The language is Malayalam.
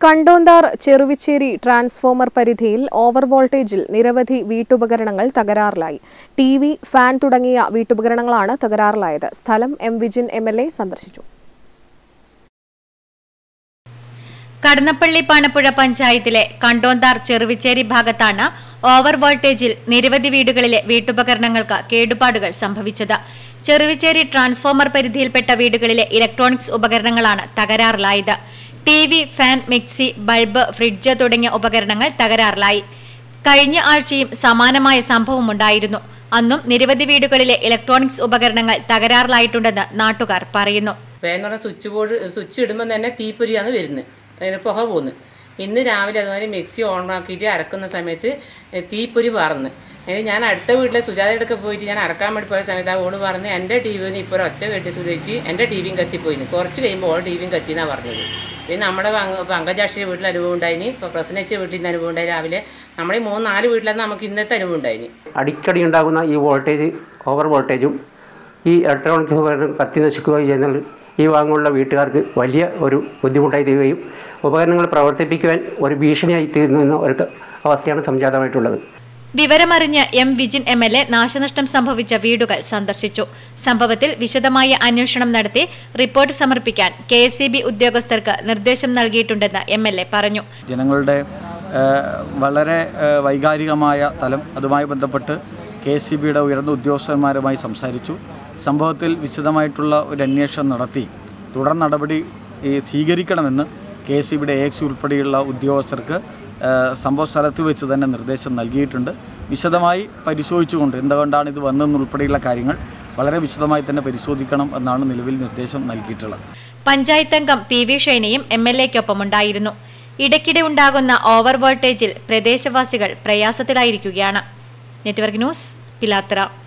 കണ്ടോന്താർ ചെറുവിച്ചേരി ട്രാൻസ്ഫോമർ പരിധിയിൽ ഓവർ വോൾട്ടേജിൽ നിരവധി വീട്ടുപകരണങ്ങൾ തകരാറിലായി. ടിവി, ഫാൻ തുടങ്ങിയ വീട്ടുപകരണങ്ങളാണ് തകരാറിലായത്. സ്ഥലം എം വിജിൻ എംഎൽഎ സന്ദർശിച്ചു. കടന്നപ്പള്ളി പാണപ്പുഴ പഞ്ചായത്തിലെ കണ്ടോന്താർ ചെറുവിച്ചേരി ഭാഗത്താണ് ഓവർ വോൾട്ടേജിൽ നിരവധി വീടുകളിലെ വീട്ടുപകരണങ്ങൾക്ക് കേടുപാടുകൾ സംഭവിച്ചത്. ചെറുവിച്ചേരി ട്രാൻസ്ഫോമർ പരിധിയിൽപ്പെട്ട വീടുകളിലെ ഇലക്ട്രോണിക്സ് ഉപകരണങ്ങളാണ് തകരാറിലായത്. TV, fan, mixie, bulb, fridge തുടങ്ങിയ ഉപകരണങ്ങൾ തകരാറിലായി. കഴിഞ്ഞ ആഴ്ചയും സമാനമായ സംഭവമുണ്ടായിരുന്നു. അന്നും നിരവധി വീടുകളിലെ ഇലക്ട്രോണിക്സ് ഉപകരണങ്ങൾ തകരാറിലായിട്ടുണ്ടെന്ന് നാട്ടുകാർ പറയുന്നു. സ്വിച്ച് ഇടുമ്പോൾ തന്നെ തീപ്പൊരിയാണ് വരുന്നത്, അതിന് പുക പോകുന്നു. ഇന്ന് രാവിലെ അതുമാതിരി മിക്സി ഓണാക്കിയിട്ട് അരക്കുന്ന സമയത്ത് തീപ്പൊരി പറന്ന്. ഞാൻ അടുത്ത വീട്ടിലെ സുജാതയുടെ പോയിട്ട് ഞാൻ അരക്കാൻ വേണ്ടി പോയ സമയത്ത് ആ ഓണ് പറഞ്ഞ് എൻ്റെ ടി വിന്ന് ഇപ്പോൾ ഒച്ച കെട്ടി സുരേച്ച് എൻ്റെ ടി വിയും കത്തിപ്പോയിന്. കുറച്ച് കഴിയുമ്പോൾ ഓൾ ടി വിയും കത്തിന്നാണ് പറഞ്ഞത്. പിന്നെ നമ്മുടെ പങ്കജാക്ഷിയുടെ വീട്ടിൽ അനുഭവം ഉണ്ടായിന്, ഇപ്പോൾ പ്രസന്നച്ച വീട്ടിൽ നിന്ന് അനുഭവം ഉണ്ടായി. രാവിലെ നമ്മുടെ 3-4 വീട്ടിലാണ് നമുക്ക് ഇന്നത്തെ അനുഭവം ഉണ്ടായിന്. അടിക്കടി ഉണ്ടാകുന്ന ഈ വോൾട്ടേജ്, ഓവർ വോൾട്ടേജും ഈ ഇലക്ട്രോണിക്സ് ഉപകരണം കത്തി നശിക്കുകയും ചെയ്യുന്നത് ഈ ഭാഗങ്ങളുള്ള വീട്ടുകാർക്ക് വലിയ ഒരു ബുദ്ധിമുട്ടായി തീരുകയും ഉപകരണങ്ങൾ പ്രവർത്തിപ്പിക്കുവാൻ ഒരു ഭീഷണിയായി തീരുന്ന ഒരു അവസ്ഥയാണ് സംജാതമായിട്ടുള്ളത്. വിവരമറിഞ്ഞ് എം വിജിൻ എംഎൽഎ നാശനഷ്ടം സംഭവിച്ച വീടുകൾ സന്ദർശിച്ചു. സംഭവത്തിൽ വിശദമായ അന്വേഷണം നടത്തി റിപ്പോർട്ട് സമർപ്പിക്കാൻ KSEB ഉദ്യോഗസ്ഥർക്ക് നിർദ്ദേശം നൽകിയിട്ടുണ്ടെന്ന് എംഎൽഎ പറഞ്ഞു. ജനങ്ങളുടെ വളരെ വൈകാരികമായ തലം, അതുമായി ബന്ധപ്പെട്ട് KSEBയുടെ ഉയർന്ന ഉദ്യോഗസ്ഥന്മാരുമായി സംസാരിച്ചു. സംഭവത്തിൽ വിശദമായിട്ടുള്ള ഒരു അന്വേഷണം നടത്തി തുടർ നടപടി സ്വീകരിക്കണമെന്ന് KSEBയുടെ AX ഉൾപ്പെടെയുള്ള ഉദ്യോഗസ്ഥർക്ക് സംഭവ സ്ഥലത്ത് വെച്ച് തന്നെ നിർദ്ദേശം നൽകിയിട്ടുണ്ട്. വിശദമായി പരിശോധിച്ചുകൊണ്ട് എന്തുകൊണ്ടാണ് ഇത് വന്നതെന്നുൾപ്പെടെയുള്ള കാര്യങ്ങൾ വളരെ വിശദമായി തന്നെ പരിശോധിക്കണം എന്നാണ് നിലവിൽ നിർദ്ദേശം നൽകിയിട്ടുള്ളത്. പഞ്ചായത്ത് അംഗം PV ഷൈനയും MLAയ്ക്കൊപ്പമുണ്ടായിരുന്നു. ഇടയ്ക്കിടെ ഉണ്ടാകുന്ന ഓവർ വോൾട്ടേജിൽ പ്രദേശവാസികൾ പ്രയാസത്തിലായിരിക്കുകയാണ്. Network news, Pilathara.